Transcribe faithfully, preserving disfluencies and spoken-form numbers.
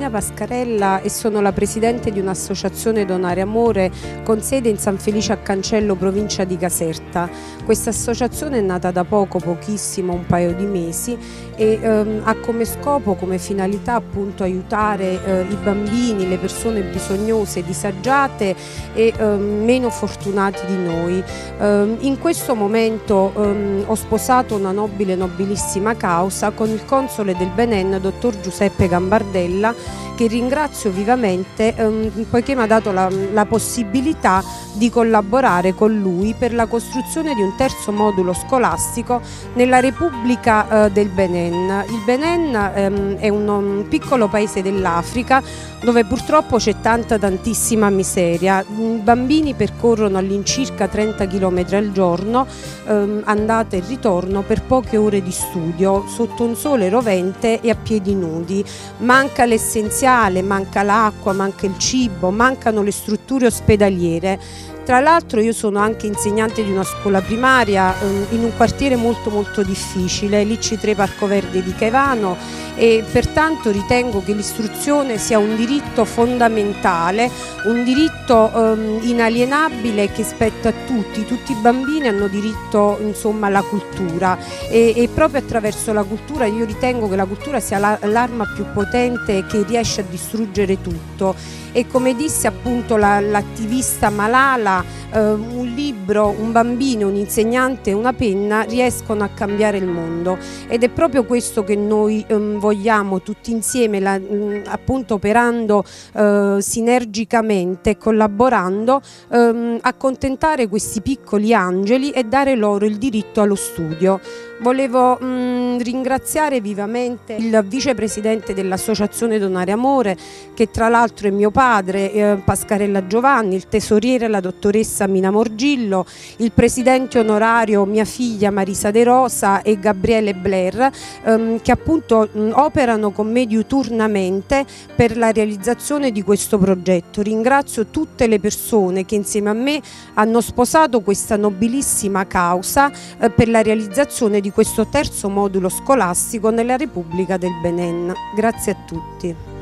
Marina Pascarella e sono la presidente di un'associazione Donare Amore con sede in San Felice a Cancello, provincia di Caserta. Questa associazione è nata da poco, pochissimo, un paio di mesi, e ehm, ha come scopo, come finalità appunto aiutare eh, i bambini, le persone bisognose, disagiate e ehm, meno fortunati di noi. Ehm, in questo momento ehm, ho sposato una nobile, nobilissima causa con il console del Benin, dottor Giuseppe Gambardella, che ringrazio vivamente ehm, poiché mi ha dato la, la possibilità di collaborare con lui per la costruzione di un terzo modulo scolastico nella Repubblica eh, del Benin. Il Benin ehm, è un, un piccolo paese dell'Africa dove purtroppo c'è tanta tantissima miseria. I bambini percorrono all'incirca trenta chilometri al giorno, ehm, andata e ritorno, per poche ore di studio, sotto un sole rovente e a piedi nudi. Manca l'essenziale, manca l'acqua, manca il cibo, mancano le strutture ospedaliere. Tra l'altro io sono anche insegnante di una scuola primaria ehm, in un quartiere molto molto difficile, l'I C tre Parco Verde di Caivano, e pertanto ritengo che l'istruzione sia un diritto fondamentale, un diritto ehm, inalienabile che spetta a tutti. Tutti i bambini hanno diritto, insomma, alla cultura e, e proprio attraverso la cultura io ritengo che la cultura sia l'arma più potente che riesce a distruggere tutto. E come disse appunto l'attivista Malala, eh, un libro, un bambino, un insegnante e una penna riescono a cambiare il mondo, ed è proprio questo che noi ehm, vogliamo tutti insieme, la, mh, appunto operando eh, sinergicamente, collaborando, ehm, accontentare questi piccoli angeli e dare loro il diritto allo studio. Volevo mh, ringraziare vivamente il vicepresidente dell'associazione Donare Amore, che tra l'altro è mio padre, eh, Pascarella Giovanni, il tesoriere la dottoressa Mina Morgillo, il presidente onorario mia figlia Marisa De Rosa e Gabriele Blair, ehm, che appunto mh, operano con me diuturnamente per la realizzazione di questo progetto. Ringrazio tutte le persone che insieme a me hanno sposato questa nobilissima causa eh, per la realizzazione di questo terzo modulo scolastico nella Repubblica del Benin. Grazie a tutti.